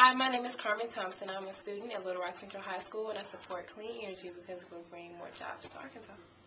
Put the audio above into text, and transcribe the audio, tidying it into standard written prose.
Hi, my name is Carmen Thompson. I'm a student at Little Rock Central High School, and I support clean energy because it will bring more jobs to Arkansas.